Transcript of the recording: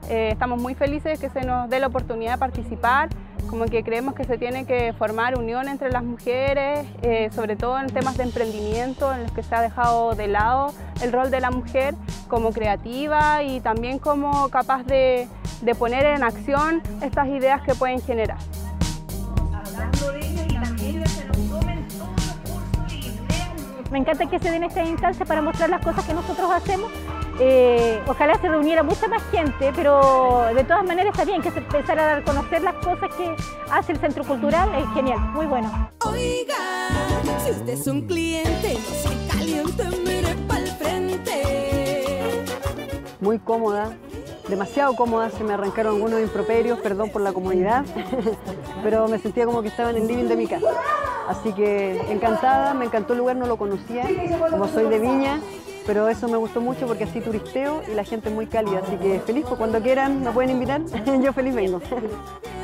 Estamos muy felices que se nos dé la oportunidad de participar, como que creemos que se tiene que formar unión entre las mujeres, sobre todo en temas de emprendimiento, en los que se ha dejado de lado el rol de la mujer como creativa y también como capaz de poner en acción estas ideas que pueden generar. Hablando de ello, y también se nos tomen todos los cursos y lean. Me encanta que se den estas instancias para mostrar las cosas que nosotros hacemos. Ojalá se reuniera mucha más gente, pero de todas maneras está bien que se empezara a conocer las cosas que hace el Centro Cultural. Es genial, muy bueno. Oiga, si usted es un cliente, no se caliente, mire pa'l frente. Muy cómoda, demasiado cómoda, se me arrancaron algunos improperios, perdón por la comodidad, pero me sentía como que estaba en el living de mi casa. Así que encantada, me encantó el lugar, no lo conocía, como soy de Viña, pero eso me gustó mucho porque así turisteo y la gente es muy cálida, así que feliz, pues cuando quieran me pueden invitar, yo feliz vengo.